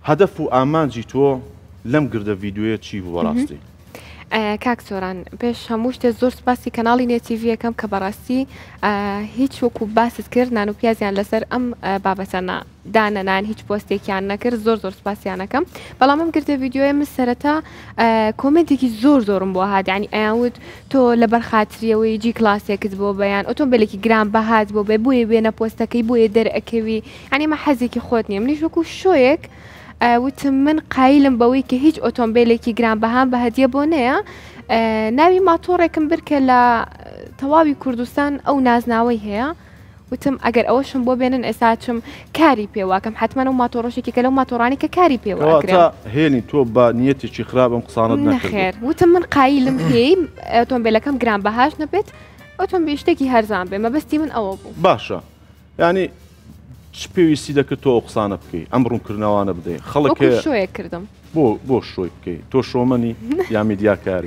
هەدەف و ئامانجی تۆ لەم گردە ڤیددیوە چی بوو بەڕاستی؟ کاک سۆران پێش هەموو شتێ زۆر سپاسی کەناڵی نێتیڤیەکەم کە بەڕاستی هیچ وەکو باست کرد نان و پیازیان لەسەر ئەم بابەتە دانەنان هیچ پۆستێکیان نەکرد زۆر سپاسیانەکەم بەڵام ئەم گردە ڤیددیۆیە من سەرەتا کۆمنتێکی زۆرم بۆ هات ینی ئەیانوت تۆ لە بەرخاتریەوەی جی کلاسێکت بۆ بەیان ئۆتۆمبیلێکی گران بەهات بۆ بێ بۆیە بێنە پۆستەکەی بۆیە دەرئەکەوی ینی مە حەزێکی خۆت نییە منیش وەکو شۆیەک وتم من قایلم بەوەی کە هیچ ئۆتۆمبیلێکی گرانبەهام بە هەدیە بۆ نەیە ناوی ماتۆڕێکم برکە لە تەواوی کوردستان ئەو نازناوەی هەیە وتم ئەگەر ئەوەشم بۆ بێنن ئێساچم کاری پێواکەم حتممە و ماتۆڕۆشێکی کە لەو ماتۆڕانی کە کاری پێوەکرێت هێنی تۆ بە نیەتێکی خراپم قسانت نەخێر وتم من قایلم پێی ئۆتۆمبیلەکەم گرانبەهاش نەبێت ئۆتۆمبیل شتێکی هەرزان بێ مەبەستی من ئەوە بوو باشە ینی چ پێویستی دەکرد تۆ قسانە بکەی ئەم ڕوونکردنەوەوانە بدەیت خەڵک شۆیە کردم بۆ شۆی بکەیت تۆ شۆمەنی یا میدیاکاری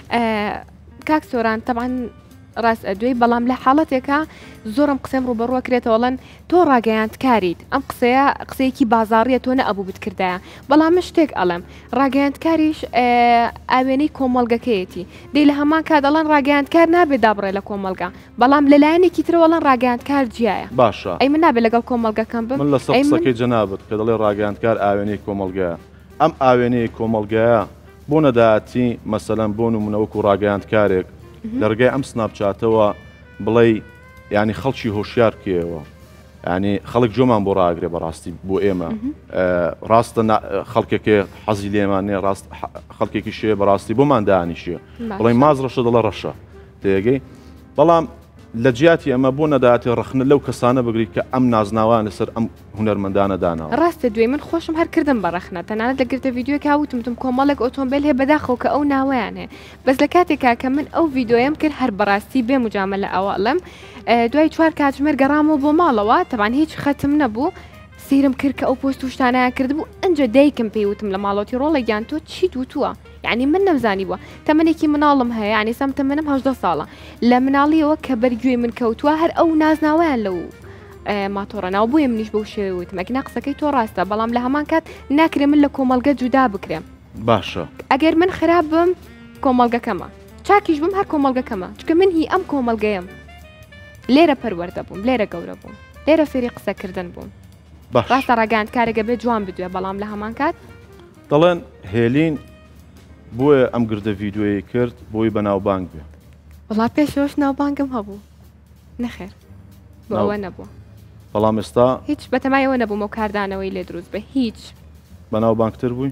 کاک سۆران تەبعاً ڕاست ئەدوێی بەڵام لە حاڵەتێکە زۆرم قسەم ڕوبەڕوە کرێتەوەڵەن تۆ ڕاگەیاندکاریت ئەم قسەیەکی بازاڕیە تۆ نەئەبوو بتکردایە بەڵام من شتێک ئەڵێم ڕاگەیاندکاریش ئاوێنەی کۆمەڵگەکەیەتی دەی لە هەمان کا دەڵەن ڕاگەیاندکار نابێت دابڕێ لە کۆمەلگا بەڵام لەلایەنێکی ترەوەڵەن ڕاگەیاندکار جیایە باشە ئەی من نابێت لەگەڵ کۆمەلگەکەم بم من لە سەقسەکەی جەنابەت کە دەڵێ ڕاگەیاندکار ئاوێنەی کۆمەلگایە ئەم ئاوێنەی کۆمەلگایە بۆ نەداەتی مەسەلەن بۆ نمونەوەکو ڕاگەیاندکارێک دەرگای ئەم سناپچاتەوە بڵێ ینی خەڵکی هۆشیار بکەوە ینی خەڵک جۆمان بۆ ڕاگرێ بەڕاستی بۆ ئێمە ڕاستە خەڵکێکی حەزی لێمانێ ڕاست خەڵکێکی شێ بەڕاستی بۆمان دانیشیە بڵێ ماز ڕەشە دەڵە ڕەشە تێگەی بەڵام لە جیاتی ئەمە بۆ نەداتی ڕخنە لەو کەسانە بگریت کە ئەم نازناوان لەسەر ئەم هونەرمەندانە داناوە ڕاستە دوێ من خۆشم هەر کردم بەڕخنە تەنانەت لە گرتە ڤیددیۆ کاوتم کۆمەڵێک ئۆتۆمبیل هەیە بەداخەوە کە ئەو ناوەیان هەیە بەس لە کاتێکا کە من ئەو ڤیددیۆیم کرد هەر بەڕاستی بێ مجامە لە ئەوەڵم دوای 4 کاتژمێر گەڕامەوە بۆ ماڵەوە تەبان هیچ خەتم نەبوو سیرم کرد کە ئەو پۆست و شتانیان کردبوو ئەنجە دایکم پێیوتم لە ماڵەتی ڕۆڵێکیان تۆ چیت وتووە یعنی من نەمزانی بووە تەمەێکی مناڵم هەیە ینی سەم تەمەنم 18 ساڵە لە مناڵیەوە کە بەرگوێ من کەوتووە هەر ئەو نازناویان لەو ماتۆڕەناو بۆیە منیش بەو شێوت مەکنا قسەکەی تۆ ڕاستە بەڵام لە هەمان کات ناکرێ من لە کۆمەلگە جودا بکرێم باشە ئەگەر من خراپ بم کۆمەلگەکەمە چاکیش بم هەر کۆمەلگەکەمە چکە من هی ئەم کۆمەلگەیەم لێرە پەروەردە بووم لێرە گەورە بووم لێرە فێری قسەکردن بووم ڕاستە ڕاگەاندکارێکە بێت جوان بدوێ بەڵام لە هەمان کات دەڵێن هێلین بۆیە ئەم گردە ڤیددیۆیە کرد بۆی بەناوبانگ بێ وڵا پێشەوەش ناوبانگم هەبوو نەخێر بۆ ئەوە نەبووە بەڵام ئێستا هیچ بەتەمایەوە نەبوومە کاردانەوەی لێ دروست بە هیچ بەناوبانگتر بووی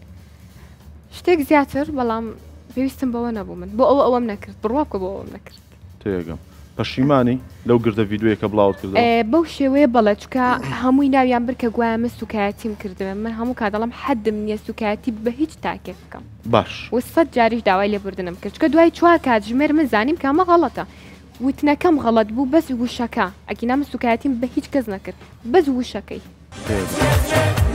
شتێک زیاتر بەڵام پێویستم بەوە نەبوو من بۆ ئەوەم نەکرد بڕواکە بۆ ئەوەم نەکرد تێگەم پەشیمانی لەو گردە ڤیددیۆیە کە بڵاوت کرد بەو شێوەیە بەڵە چکە هەمووی ناویان بکە گوایە من سوکایەتیم کردوێ من هەموو کادەڵم حەدم نییە سوکایەتی بە هیچ تاکێک بکەم باش وسەد جاریش داوای لێبوردنم کرد چکە دوای 4 کاتژمێر من زانیم کامە غەڵەتە وتنەکەم غەڵەت بوو بەس وشەکە ئەگینا من سوکایەتیم بە هیچ کەس نەکرد بەس وشەکەی